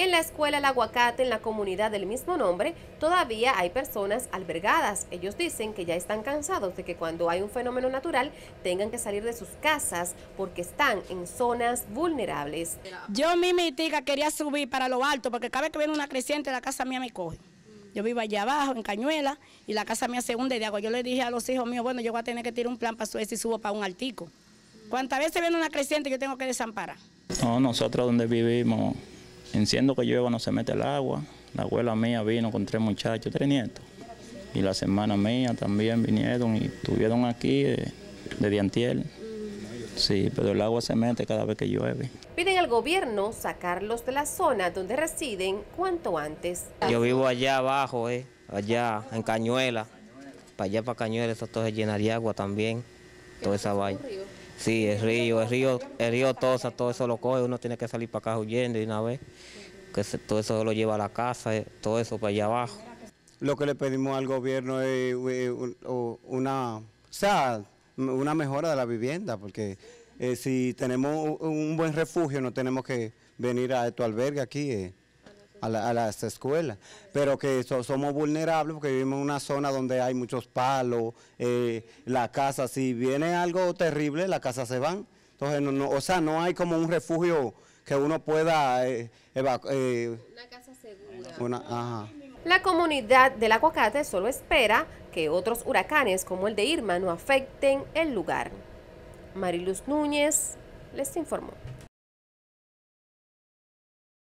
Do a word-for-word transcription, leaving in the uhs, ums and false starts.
En la escuela El Aguacate, en la comunidad del mismo nombre, todavía hay personas albergadas. Ellos dicen que ya están cansados de que cuando hay un fenómeno natural tengan que salir de sus casas porque están en zonas vulnerables. Yo misma quería subir para lo alto porque cada vez que viene una creciente la casa mía me coge. Yo vivo allá abajo, en Cañuela, y la casa mía se hunde de agua. Yo le dije a los hijos míos, bueno, yo voy a tener que tirar un plan para subir si subo para un altico. Cuantas veces viene una creciente yo tengo que desamparar. No, nosotros donde vivimos, enciendo que llueva no se mete el agua. La abuela mía vino con tres muchachos, tres nietos. Y las hermanas mías también vinieron y estuvieron aquí de, de antier. Sí, pero el agua se mete cada vez que llueve. Piden al gobierno sacarlos de la zona donde residen cuanto antes. Yo vivo allá abajo, eh, allá en Cañuela. Para allá, para Cañuela, eso todo se llena de agua también. Toda esa vaina. Sí, el río, el río, el río Tosa, todo eso lo coge, uno tiene que salir para acá huyendo de una vez. Que se, todo eso lo lleva a la casa, eh, todo eso para allá abajo. Lo que le pedimos al gobierno es una, o sea, una mejora de la vivienda, porque eh, si tenemos un buen refugio no tenemos que venir a tu albergue aquí, eh, a, la, a las escuelas, pero que so, somos vulnerables porque vivimos en una zona donde hay muchos palos, eh, la casa, si viene algo terrible, la casa se van, entonces, no, no, o sea, no hay como un refugio que uno pueda eh, evacuar. Eh, una casa segura. Una, ajá. La comunidad del Aguacate solo espera que otros huracanes como el de Irma no afecten el lugar. Mariluz Núñez les informó.